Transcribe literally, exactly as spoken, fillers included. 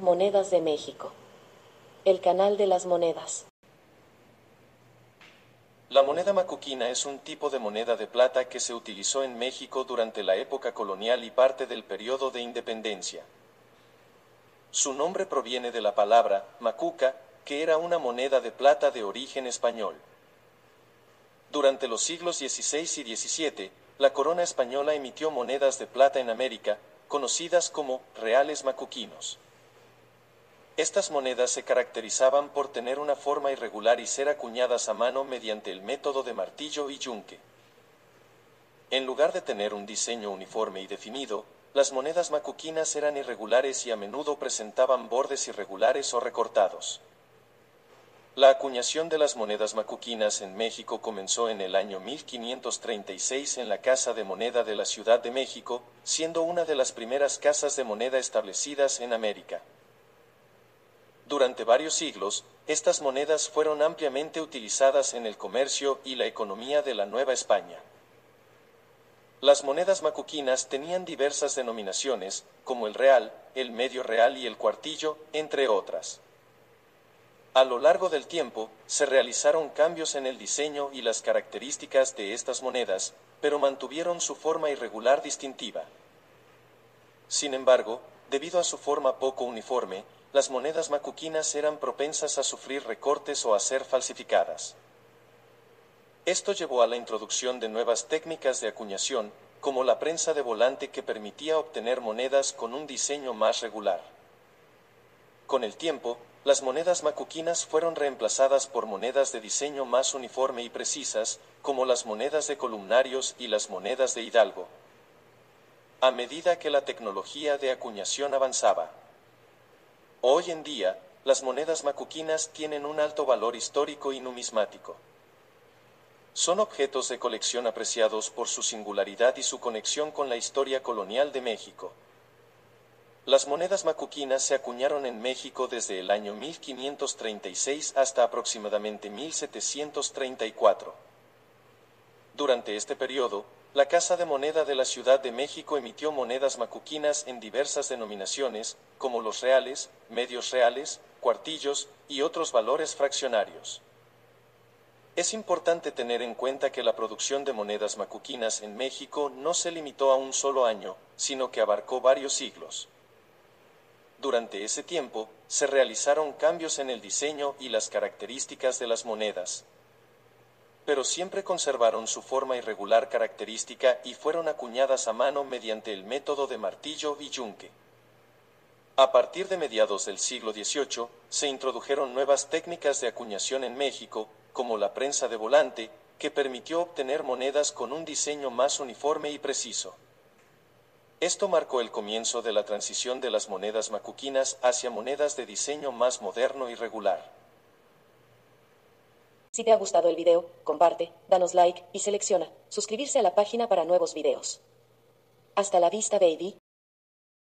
Monedas de México. El canal de las monedas. La moneda macuquina es un tipo de moneda de plata que se utilizó en México durante la época colonial y parte del periodo de independencia. Su nombre proviene de la palabra macuca, que era una moneda de plata de origen español. Durante los siglos dieciséis y diecisiete, la corona española emitió monedas de plata en América, conocidas como reales macuquinos. Estas monedas se caracterizaban por tener una forma irregular y ser acuñadas a mano mediante el método de martillo y yunque. En lugar de tener un diseño uniforme y definido, las monedas macuquinas eran irregulares y a menudo presentaban bordes irregulares o recortados. La acuñación de las monedas macuquinas en México comenzó en el año mil quinientos treinta y seis en la Casa de Moneda de la Ciudad de México, siendo una de las primeras casas de moneda establecidas en América. Durante varios siglos, estas monedas fueron ampliamente utilizadas en el comercio y la economía de la Nueva España. Las monedas macuquinas tenían diversas denominaciones, como el real, el medio real y el cuartillo, entre otras. A lo largo del tiempo, se realizaron cambios en el diseño y las características de estas monedas, pero mantuvieron su forma irregular distintiva. Sin embargo, debido a su forma poco uniforme, las monedas macuquinas eran propensas a sufrir recortes o a ser falsificadas. Esto llevó a la introducción de nuevas técnicas de acuñación, como la prensa de volante que permitía obtener monedas con un diseño más regular. Con el tiempo, las monedas macuquinas fueron reemplazadas por monedas de diseño más uniforme y precisas, como las monedas de columnarios y las monedas de hidalgo. A medida que la tecnología de acuñación avanzaba. Hoy en día, las monedas macuquinas tienen un alto valor histórico y numismático. Son objetos de colección apreciados por su singularidad y su conexión con la historia colonial de México. Las monedas macuquinas se acuñaron en México desde el año mil quinientos treinta y seis hasta aproximadamente mil setecientos treinta y cuatro. Durante este periodo, la Casa de Moneda de la Ciudad de México emitió monedas macuquinas en diversas denominaciones, como los reales, medios reales, cuartillos y otros valores fraccionarios. Es importante tener en cuenta que la producción de monedas macuquinas en México no se limitó a un solo año, sino que abarcó varios siglos. Durante ese tiempo, se realizaron cambios en el diseño y las características de las monedas, pero siempre conservaron su forma irregular característica y fueron acuñadas a mano mediante el método de martillo y yunque. A partir de mediados del siglo dieciocho, se introdujeron nuevas técnicas de acuñación en México, como la prensa de volante, que permitió obtener monedas con un diseño más uniforme y preciso. Esto marcó el comienzo de la transición de las monedas macuquinas hacia monedas de diseño más moderno y regular. Si te ha gustado el video, comparte, danos like y selecciona suscribirse a la página para nuevos videos. Hasta la vista, baby.